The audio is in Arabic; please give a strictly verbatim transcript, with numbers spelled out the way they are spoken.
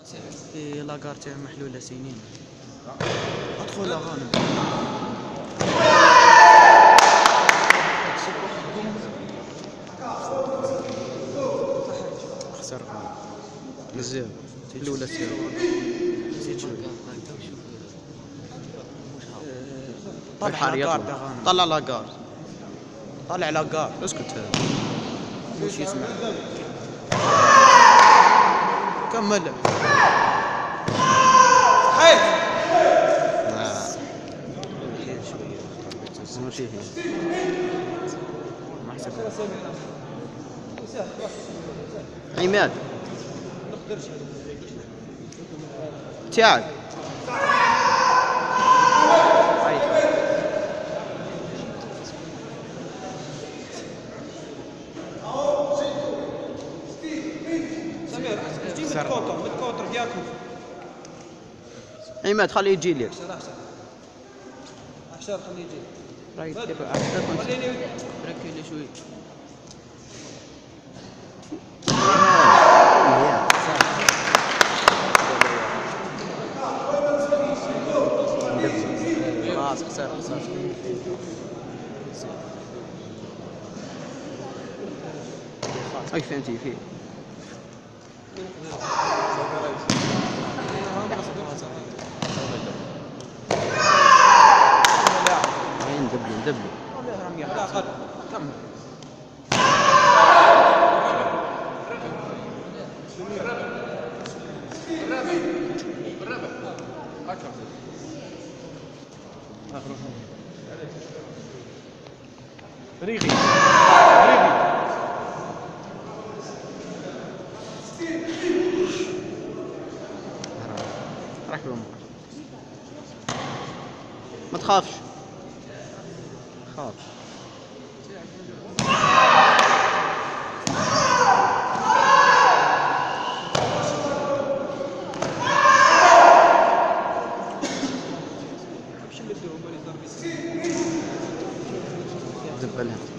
في لاكار تاعو محلولة سنين. ادخل يا غانم. خسر غانم. مزيان. الأولى سيرو. زيد شوية. طلع لاكار يا غانم. طلع لاكار. طلع لاكار. اسكت هذا. واش يسمع. كمل. حيت. ماشي هي. ما حسب. عماد. تياغ. سمير جيب الكونتر بالكونتر ديالكم. عماد خليه يجي لك. عشرة خليه يجي. رايت خليني بركي لي شوي. خلاص خسر خسر. اي فهمتي فيه. ندبلو ندبلو. لا خد كمل. ريغي ريغي ركبوا ما تخافش. خاف. دبلها.